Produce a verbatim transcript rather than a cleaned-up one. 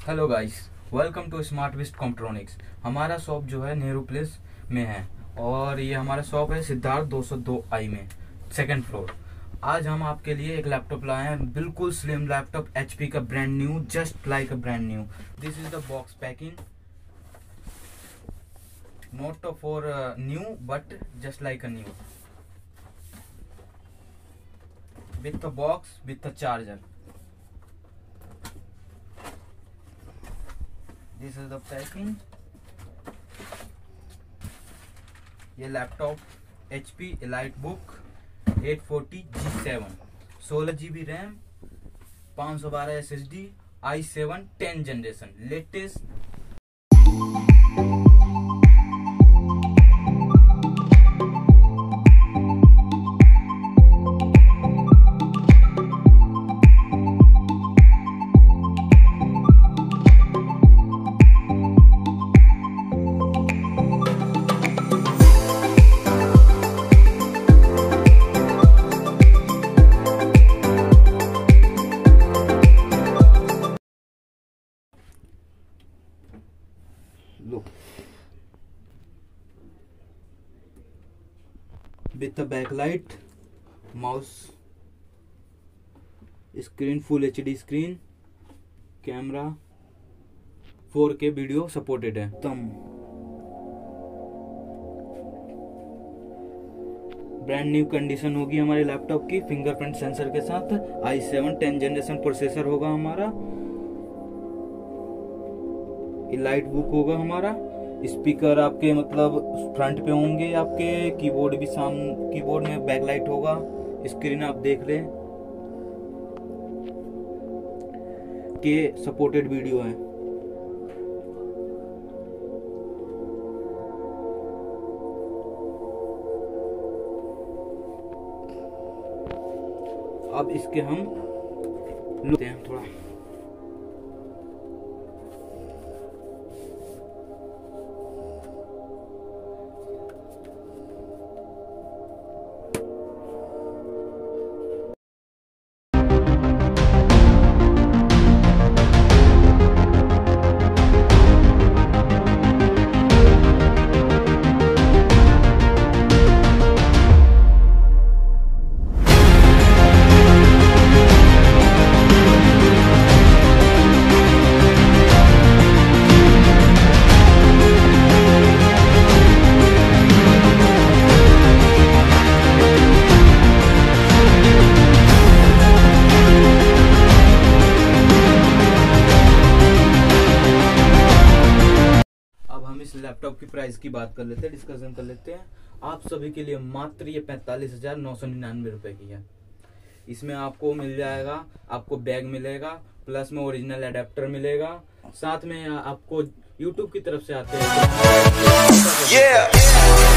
Hello guys, welcome to smart vist comptronics. हमारा shop जो है नेहरू प्लेस में है और ये हमारा शॉप है सिद्धार्थ दो सौ दो आई में, सेकंड फ्लोर। आज हम आपके लिए एक लैपटॉप लाए हैं, बिल्कुल स्लिम लैपटॉप, एचपी का brand new, just like a brand new. This is the box packing, not for new but just like a new, with the box with the charger. This is the packing. ये laptop H P EliteBook eight forty G seven, सोलह G B RAM, पाँच सौ बारह S S D, I seven ten generation, latest. Look, with the backlight, mouse, screen full H D screen, camera, four K video supported है। तम brand new condition होगी हमारे laptop की, fingerprint sensor के साथ। I seven ten generation processor होगा हमारा, EliteBook होगा हमारा। स्पीकर आपके मतलब फ्रंट पे होंगे, आपके कीबोर्ड भी सामने, कीबोर्ड में बैकलाइट होगा। स्क्रीन आप देख लें के सपोर्टेड वीडियो है। अब इसके हम लेते हैं थोड़ा। इस लैपटॉप की प्राइस की बात कर लेते हैं, डिस्कशन कर लेते हैं। आप सभी के लिए मात्र ये पैंतालीस हजार नौ सौ निन्यानवे रुपए की है। इसमें आपको मिल जाएगा, आपको बैग मिलेगा, प्लस में ओरिजिनल एडेप्टर मिलेगा, साथ में आपको यूट्यूब की तरफ से आते हैं yeah!